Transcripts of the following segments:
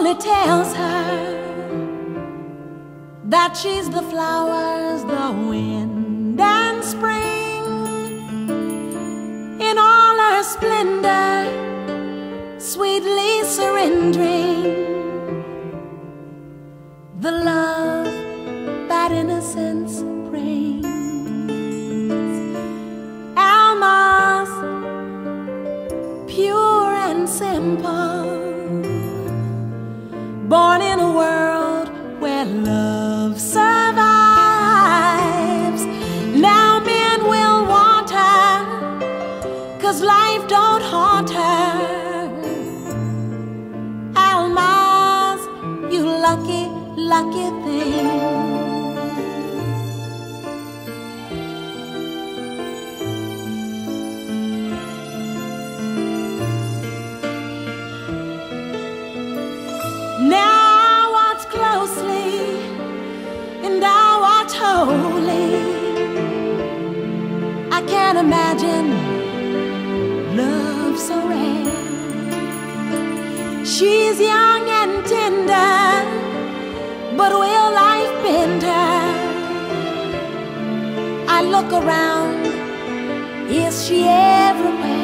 only tells her that she's the flowers, the wind and spring in all her splendor, sweetly surrendering the love that innocence brings. Alma's pure and simple, born in a world where love survives. Now men will want her, 'cause life don't haunt her. Alma's, you lucky, lucky thing. Now I watch closely and I watch wholly. I can't imagine love so rare. She's young and tender, but will life bend her? I look around, is she everywhere?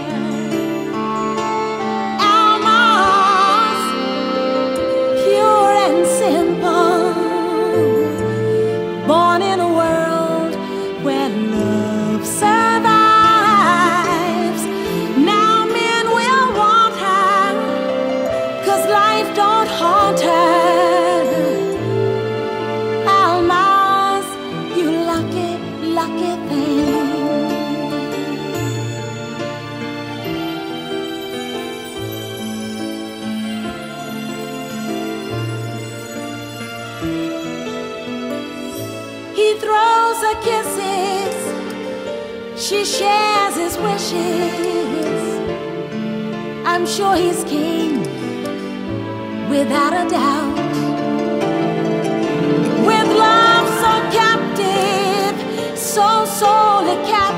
Born in a world where love survives. Now men will want her, 'cause life don't haunt her. Alma's, you lucky, lucky thing. He throws her kisses, she shares his wishes. I'm sure he's king, without a doubt. With love so captive, so sorely captive,